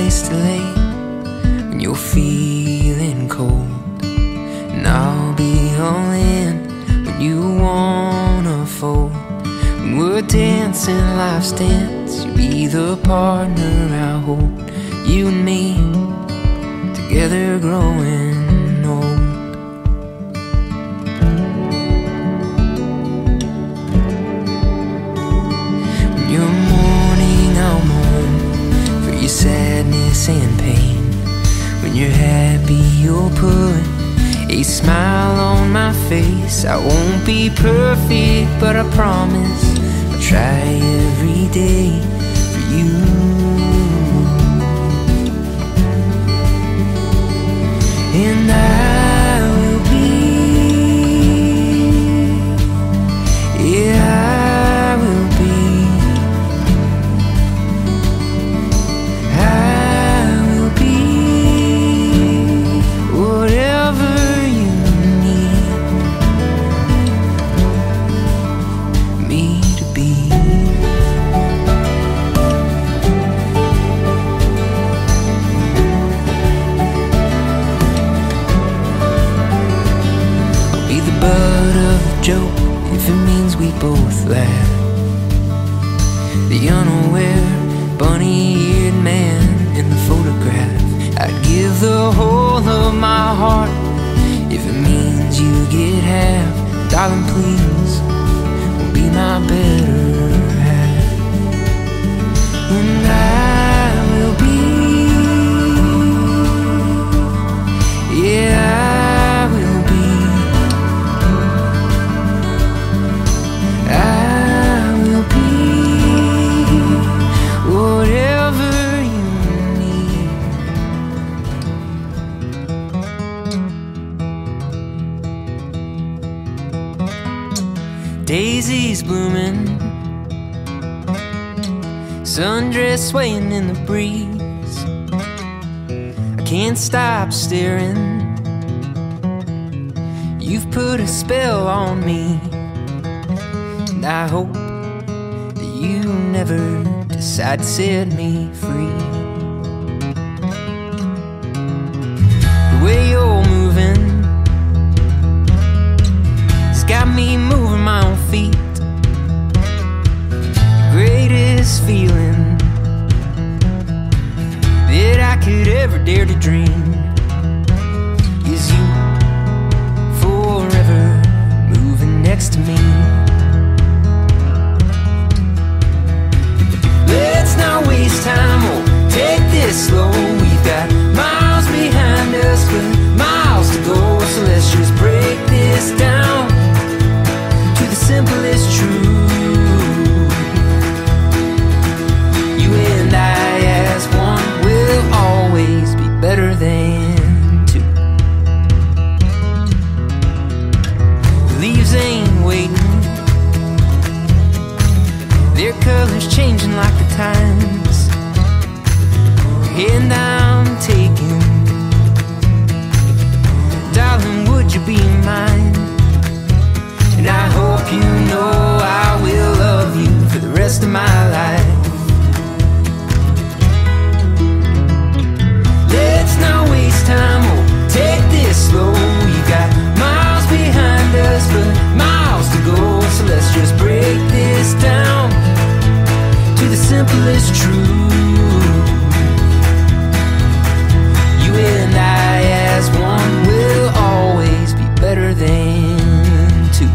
place to lay when you're feeling cold. And I'll be all in when you wanna fold. When we're dancing life's dance, you'll be the partner I hold. You and me, together growing old. When you're mourning, I'll mourn for your sadness and pain. When you're happy, you'll put a smile on my face. I won't be perfect, but I promise I'll try every day for you. And I will be, yeah, I will be, I will be whatever you need me to be. Butt of a joke if it means we both laugh. The unaware bunny-eared man in the photograph. I'd give the whole of my heart if it means you get half. Darling, please, will be my better half. And I will be, yeah, I will be, whatever you need. Daisies blooming, sundress swaying in the breeze. I can't stop staring. You've put a spell on me, and I hope that you never decide to set me free. The way you're moving, it's got me moving my own feet. The greatest feeling that I could ever dare to dream is you forever moving next to me. Let's not waste time, we'll take this slow. We've got miles behind us, but miles to go. So let's just break this down to the simplest truth. You and I as one will always be better than two. The leaves ain't waiting, their colors changing like the times. And I'm taking, darling, would you be mine? And I hope you know I will love you for the rest of my life. Let's not waste time, we'll take this slow. We've got miles behind us, but miles to go. So let's just break this down to the simplest truth. You and I as one will always be better than two.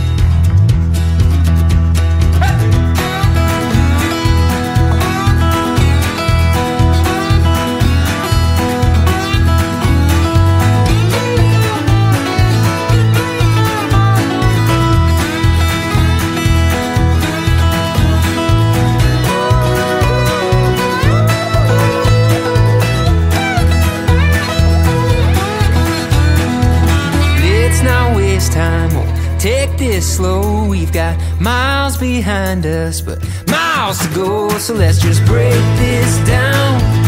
Time, we'll take this slow. We've got miles behind us, but miles to go. So let's just break this down